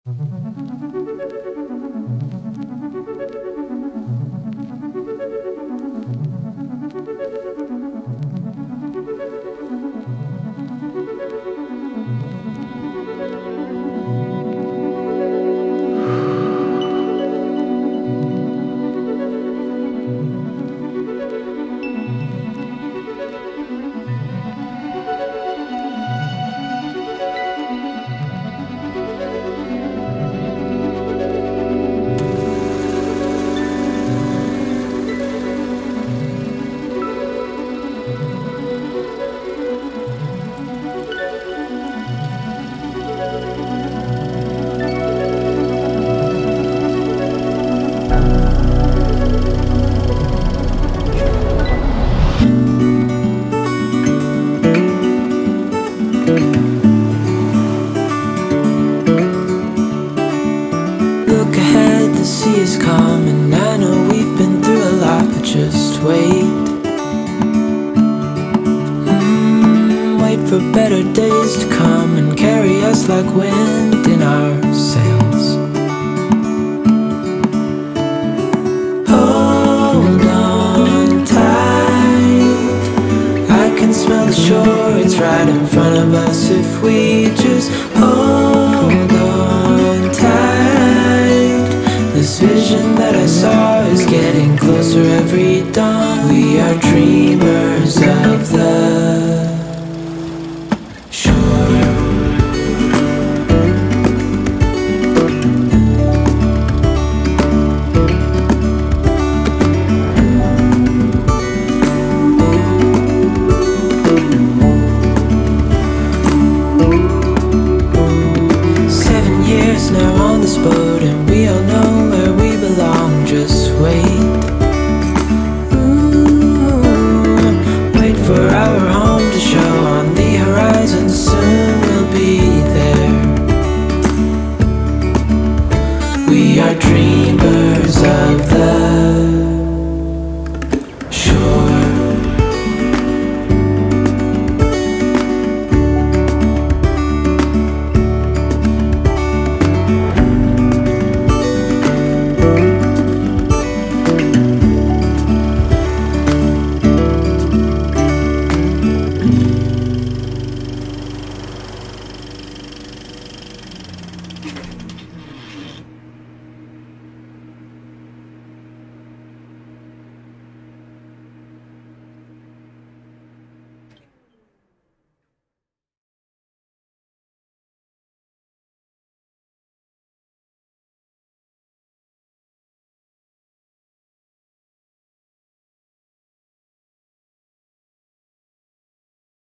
Look ahead, the sea is calm, and I know we've been through a lot, but just wait. Wait for better days to come and carry us like wind in our sails. Hold on tight, I can smell the shore, it's right in front of us if we just hold on tight. This vision that I saw is getting closer every dawn. We are dreamers of the now on this boat, and we all know where we belong. Just wait. Wait for our home to show on the horizon. Soon we'll be there. We are dreamers of the shore.